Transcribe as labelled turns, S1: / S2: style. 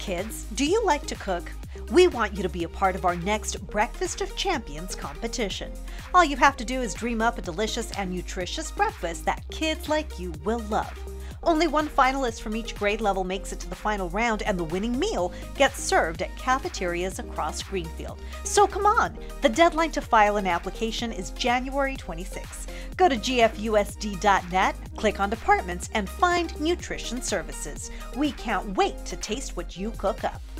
S1: kids, do you like to cook? We want you to be a part of our next Breakfast of Champions competition. All you have to do is dream up a delicious and nutritious breakfast that kids like you will love. Only one finalist from each grade level makes it to the final round, and the winning meal gets served at cafeterias across Greenfield. So come on! The deadline to file an application is January 26. Go to gfusd.net, click on Departments, and find Nutrition Services. We can't wait to taste what you cook up.